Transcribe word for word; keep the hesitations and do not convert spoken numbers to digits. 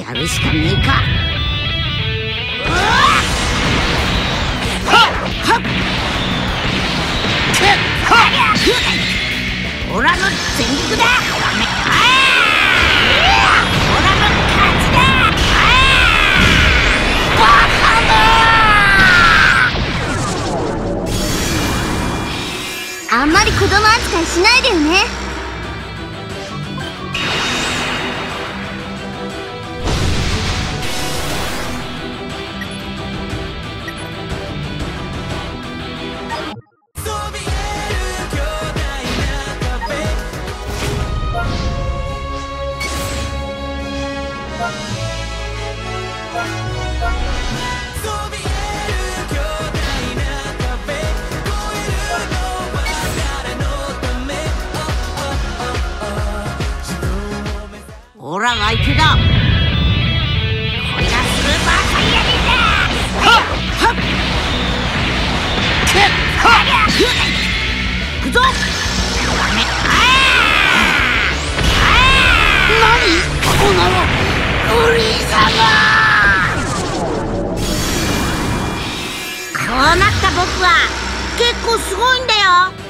やるしかねえか。オラの全力だ。オラの勝ちだ。バカだ。あんまり子供扱いしないでよね。オラが相手だ。これがスーパーサイヤ人だ。はっはっ行くぞ。何このお兄様。こうなった僕は結構すごいんだよ。